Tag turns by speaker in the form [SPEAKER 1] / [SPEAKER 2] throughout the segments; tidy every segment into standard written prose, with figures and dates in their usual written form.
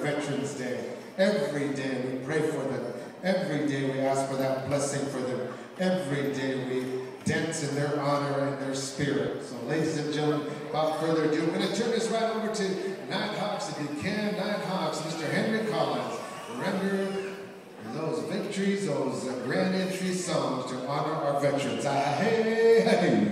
[SPEAKER 1] Veterans Day. Every day we pray for them. Every day we ask for that blessing for them. Every day we dance in their honor and their spirit. So ladies and gentlemen, without further ado, I'm going to turn this right over to Nighthawks, if you can. Nighthawks, Mr. Henry Collins, render those victories, those grand entry songs to honor our veterans. Hey, hey.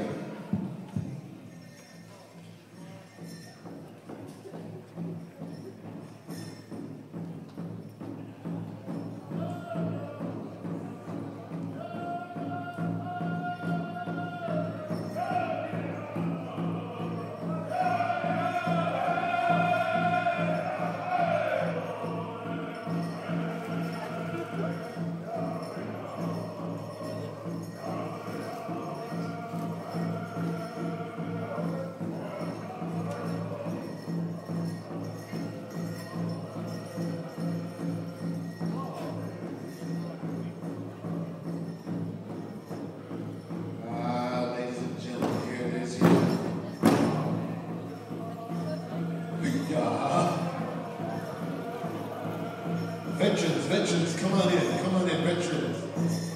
[SPEAKER 1] Veterans, come on in, veterans.